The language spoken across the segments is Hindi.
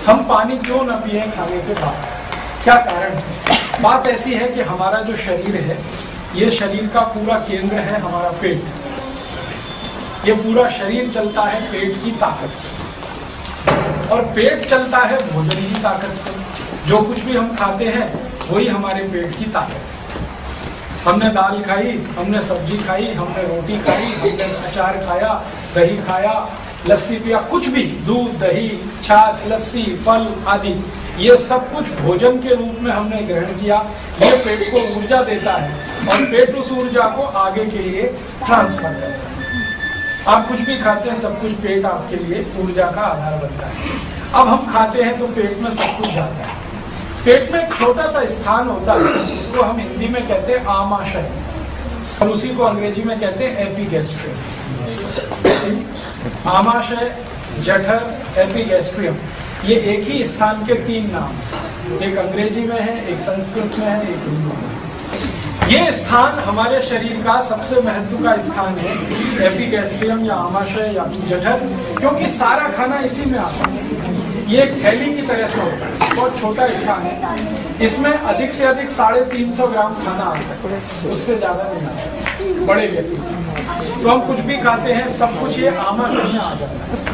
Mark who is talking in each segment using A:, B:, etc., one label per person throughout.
A: हम पानी क्यों न पिए खाने के बाद? क्या कारण है? बात ऐसी है कि हमारा जो शरीर है, ये शरीर का पूरा केंद्र है हमारा पेट। ये पूरा शरीर चलता है पेट की ताकत से, और पेट चलता है भोजन की ताकत से। जो कुछ भी हम खाते हैं वही हमारे पेट की ताकत है। हमने दाल खाई, हमने सब्जी खाई, हमने रोटी खाई, हमने अचार खाया, दही खाया, लस्सी पिया, कुछ भी, दूध, दही, छाछ, लस्सी, फल आदि, ये सब कुछ भोजन के रूप में हमने ग्रहण किया। ये पेट को ऊर्जा देता है और पेट उस ऊर्जा को आगे के लिए ट्रांसफर करता है। आप कुछ भी खाते हैं, सब कुछ पेट आपके लिए ऊर्जा का आधार बनता है। अब हम खाते हैं तो पेट में सब कुछ जाता है। पेट में एक छोटा सा स्थान होता है, उसको हम हिंदी में कहते हैं आमाशय, और उसी को अंग्रेजी में कहते हैं एपिगैस्ट्रियम। आमाशय, जठर, एपिगैस्ट्रियम, ये एक ही स्थान के 3 नाम, एक अंग्रेजी में है, एक संस्कृत में है, एक हिंदी में है। ये स्थान हमारे शरीर का सबसे महत्व का स्थान है, एपिगैस्ट्रियम या आमाशय या जठर, क्योंकि सारा खाना इसी में आता है। ये एक थैली की तरह से होता है, बहुत छोटा स्थान है। इसमें अधिक से अधिक 350 ग्राम खाना आ सकता है, उससे ज्यादा नहीं आ सकता बड़े व्यक्ति। तो हम कुछ भी खाते हैं, सब कुछ ये आमाशय में आ जाता है।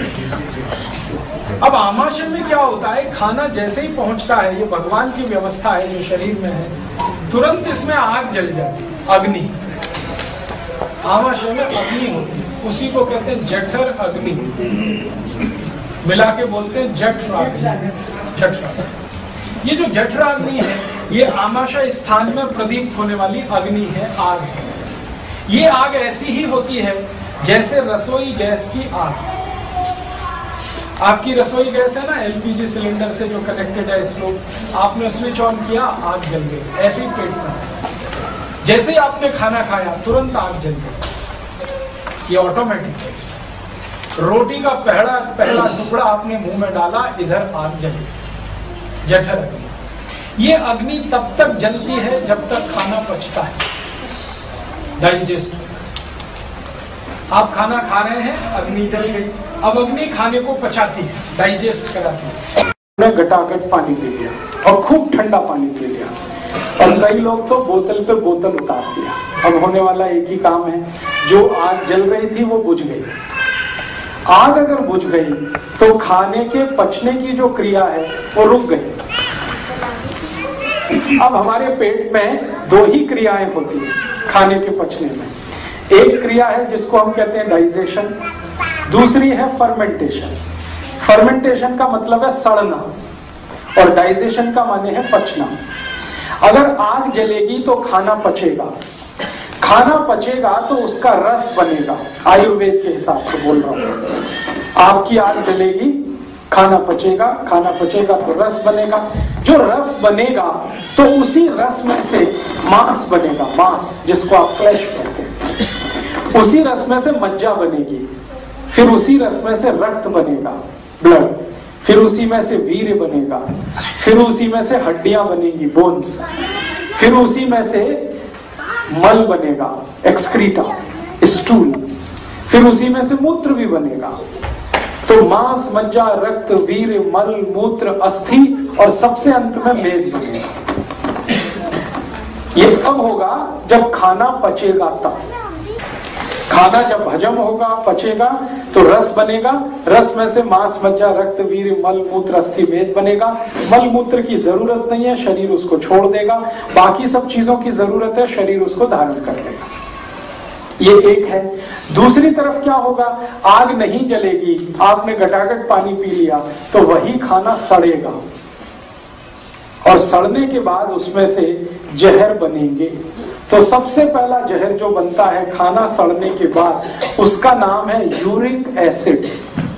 A: अब आमाशय में क्या होता है, खाना जैसे ही पहुंचता है, ये भगवान की व्यवस्था है जो शरीर में है, तुरंत इसमें आग जल जाती है, अग्नि। आमाशय में अग्नि होती है, उसी को कहते हैं जठर अग्नि, मिला के बोलते हैं जठराग्नि। ये जो जठराग्नि है, ये आमाशय स्थान में प्रदीप्त होने वाली अग्नि है, आग है। ये आग ऐसी ही होती है जैसे रसोई गैस की आग। आपकी रसोई गैस है ना, एलपीजी सिलेंडर से जो कनेक्टेड है स्टोव, आपने स्विच ऑन किया, आग जल गई। ऐसे ही पेट में जैसे ही आपने खाना खाया, तुरंत आग जल गई। ये ऑटोमेटिक है। रोटी का पहला टुकड़ा आपने मुंह में डाला, इधर आग जली, जठर अग्नि। ये अग्नि तब तक जलती है जब तक खाना पचता है, डाइजेस्ट। आप खाना खा रहे हैं, अग्नि जल गई। अब अग्नि खाने को पचाती है, डाइजेस्ट कराती है। घटाघट पानी पी लिया और खूब ठंडा पानी पी लिया, और कई लोग तो बोतल पे बोतल उतार दिया। अब होने वाला एक ही काम है, जो आग जल रही थी वो बुझ गई। आग अगर बुझ गई तो खाने के पचने की जो क्रिया है वो रुक गई। अब हमारे पेट में 2 ही क्रियाएं होती है खाने के पचने में। एक क्रिया है जिसको हम कहते हैं डाइजेशन, दूसरी है फर्मेंटेशन। फर्मेंटेशन का मतलब है सड़ना, और डाइजेशन का माने है पचना। अगर आग जलेगी तो खाना पचेगा, खाना पचेगा तो उसका रस बनेगा। आयुर्वेद के हिसाब से बोल रहा हूं, आपकी आग जलेगी, खाना पचेगा, खाना पचेगा तो रस बनेगा। जो रस बनेगा तो उसी रस में से मांस बनेगा, मांस जिसको आप फ्लैश कहते हैं। उसी रस में से मज्जा बनेगी, फिर उसी रस में से रक्त बनेगा, ब्लड, फिर उसी में से वीर्य बनेगा, फिर उसी में से हड्डियां बनेगी, बोन्स, फिर उसी में से मल बनेगा, एक्सक्रीटा, स्टूल, फिर उसी में से मूत्र भी बनेगा। तो मांस, मज्जा, रक्त, वीर्य, मल, मूत्र, अस्थि और सबसे अंत में मेद बनेगा। ये कब होगा? जब खाना पचेगा तब। खाना जब हजम होगा, पचेगा, तो रस बनेगा। रस में से मांस, मज्जा, रक्त, वीर्य, मल, मूत्र, अस्थि, मेद बनेगा। मल मूत्र की जरूरत नहीं है, शरीर उसको छोड़ देगा। बाकी सब चीजों की जरूरत है, शरीर उसको धारण कर लेगा। ये एक है। दूसरी तरफ क्या होगा? आग नहीं जलेगी, आपने घटाघट पानी पी लिया तो वही खाना सड़ेगा, और सड़ने के बाद उसमें से जहर बनेंगे। तो सबसे पहला जहर जो बनता है खाना सड़ने के बाद, उसका नाम है यूरिक एसिड।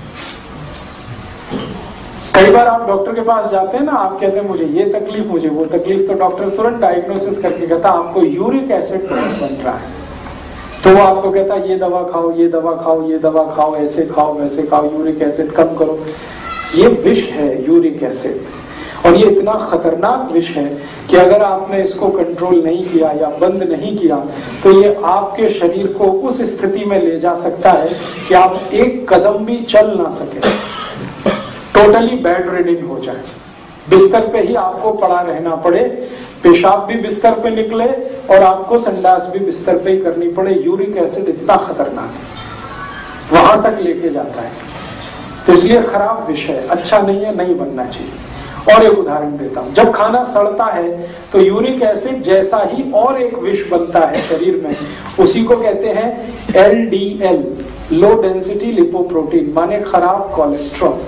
A: कई बार आप डॉक्टर के पास जाते हैं ना, आप कहते हैं मुझे ये तकलीफ, मुझे वो तकलीफ, तो डॉक्टर तुरंत डायग्नोसिस करके कहता है आपको यूरिक एसिड बन रहा है। तो वो आपको कहता है ये दवा खाओ, ये दवा खाओ, ये दवा खाओ, ऐसे खाओ, वैसे खाओ, यूरिक एसिड कम करो। ये विष है यूरिक एसिड, और ये इतना खतरनाक विष है कि अगर आपने इसको कंट्रोल नहीं किया या बंद नहीं किया तो ये आपके शरीर को उस स्थिति में ले जा सकता है कि आप एक कदम भी चल ना सके, टोटली बेड रिडन हो जाए, बिस्तर पे ही आपको पड़ा रहना पड़े, पेशाब भी बिस्तर पे निकले और आपको संडास भी बिस्तर पे ही करनी पड़े। यूरिक एसिड इतना खतरनाक है, वहां तक लेके जाता है। तो इसलिए खराब विषय, अच्छा नहीं है, नहीं बनना चाहिए। और एक उदाहरण देता हूं, जब खाना सड़ता है तो यूरिक एसिड जैसा ही और एक विष बनता है शरीर में, उसी को कहते हैं LDL, लो डेंसिटी लिपोप्रोटीन, माने खराब कोलेस्ट्रॉल।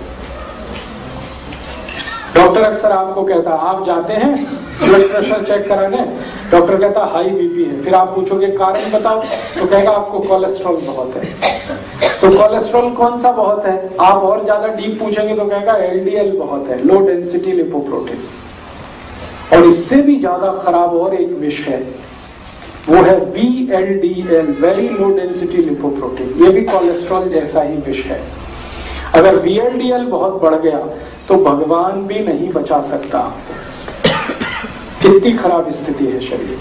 A: डॉक्टर अक्सर आपको कहता है, आप जाते हैं ब्लड प्रेशर चेक कराने, डॉक्टर कहता हाई बीपी है, फिर आप पूछोगे कारण बताओ, तो कहेगा आपको कोलेस्ट्रॉल बहुत है। तो कोलेस्ट्रॉल कौन सा बहुत है? आप और ज्यादा डीप पूछेंगे तो कहेगा LDL बहुत है, लो डेंसिटी लिपोप्रोटीन। और इससे भी ज्यादा खराब और एक विष है, वो है VLDL, very low density lipoprotein. ये भी कोलेस्ट्रॉल जैसा ही विष है। अगर VLDL बहुत बढ़ गया तो भगवान भी नहीं बचा सकता। कितनी खराब स्थिति है शरीर।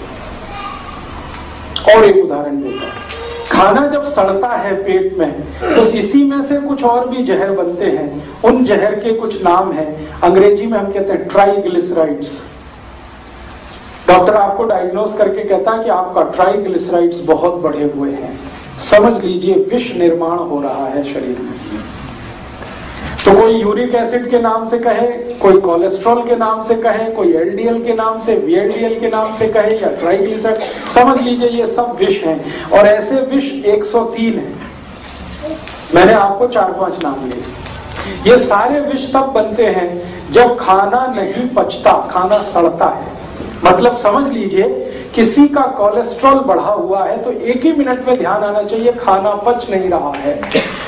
A: और एक उदाहरण देता हूं, खाना जब सड़ता है पेट में तो इसी में से कुछ और भी जहर बनते हैं। उन जहर के कुछ नाम हैं, अंग्रेजी में हम कहते हैं ट्राइग्लिसराइड्स। डॉक्टर आपको डायग्नोस करके कहता है कि आपका ट्राइग्लिसराइड्स बहुत बढ़े हुए हैं, समझ लीजिए विष निर्माण हो रहा है शरीर में। तो कोई यूरिक एसिड के नाम से कहे, कोई कोलेस्ट्रॉल के नाम से कहे, कोई LDL के नाम से, VLDL के नाम से कहे, या ट्राइग्लिसराइड, समझ लीजिए ये सब विष हैं। और ऐसे विष 103 हैं। मैंने आपको 4-5 नाम लिए। ये सारे विष तब बनते हैं जब खाना नहीं पचता, खाना सड़ता है। मतलब समझ लीजिए किसी का कोलेस्ट्रॉल बढ़ा हुआ है तो एक ही मिनट में ध्यान आना चाहिए खाना पच नहीं रहा है।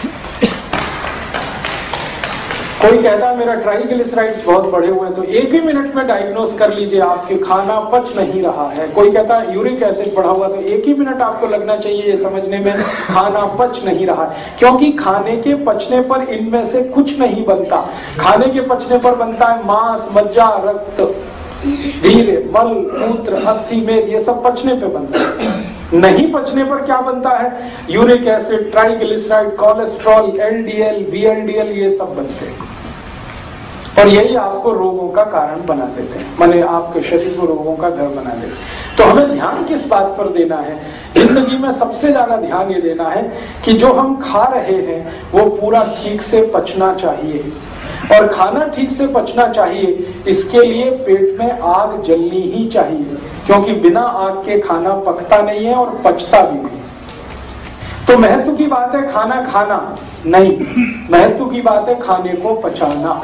A: कोई कहता है मेरा ट्राइग्लिसराइड्स बहुत बढ़े हुए हैं, तो एक ही मिनट में डायग्नोस कर लीजिए आपके खाना पच नहीं रहा है। कोई कहता है यूरिक एसिड बढ़ा हुआ, तो एक ही मिनट आपको लगना चाहिए ये समझने में खाना पच नहीं रहा है। क्योंकि खाने के पचने पर इनमें से कुछ नहीं बनता। खाने के पचने पर बनता है मांस, मज्जा, रक्त, वीर्य, मल, मूत्र, अस्थि, मेद, ये सब पचने पे बनता है। नहीं पचने पर क्या बनता है? Uric acid, triglyceride, cholesterol, LDL, VLDL, ये सब बनते हैं। और यही आपको रोगों का कारण बना देते हैं, माने आपके शरीर को रोगों का घर बना देते हैं। तो हमें ध्यान किस बात पर देना है? जिंदगी में सबसे ज्यादा ध्यान ये देना है कि जो हम खा रहे हैं वो पूरा ठीक से पचना चाहिए। और खाना ठीक से पचना चाहिए, इसके लिए पेट में आग जलनी ही चाहिए, क्योंकि बिना आग के खाना पकता नहीं है और पचता भी नहीं। तो महत्व की बात है खाना खाना नहीं, महत्व की बात है खाने को पचाना।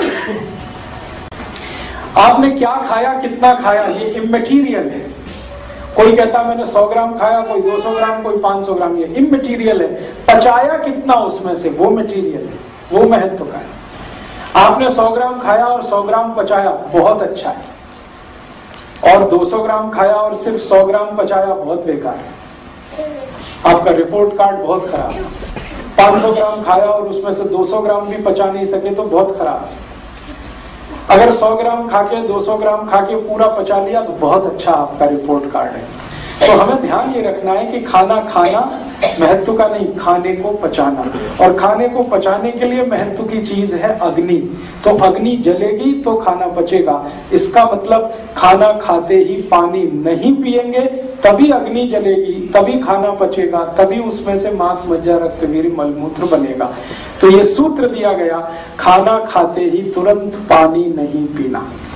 A: आपने क्या खाया, कितना खाया, ये इमैटीरियल है। कोई कहता मैंने 100 ग्राम खाया, कोई 200 ग्राम, कोई 500 ग्राम, ये इमैटीरियल है। पचाया कितना उसमें से, वो मटीरियल है, वो महत्व का है। आपने 100 ग्राम खाया और 100 ग्राम पचाया, बहुत अच्छा है। और 200 ग्राम खाया और सिर्फ 100 ग्राम पचाया, बहुत बेकार है, आपका रिपोर्ट कार्ड बहुत खराब है। 500 ग्राम खाया और उसमें से 200 ग्राम भी पचा नहीं सके तो बहुत खराब है। अगर 100 ग्राम खाके 200 ग्राम खाके पूरा पचा लिया तो बहुत अच्छा आपका रिपोर्ट कार्ड है। तो हमें ध्यान ये रखना है कि खाना खाना महत्व का नहीं, खाने को पचाना। और खाने को पचाने के लिए महत्व की चीज है अग्नि। तो अग्नि जलेगी तो खाना पचेगा। इसका मतलब खाना खाते ही पानी नहीं पिएंगे तभी अग्नि जलेगी, तभी खाना पचेगा, तभी उसमें से मांस, मज्जा, रक्त, वीर्य, मलमूत्र बनेगा। तो ये सूत्र दिया गया, खाना खाते ही तुरंत पानी नहीं पीना।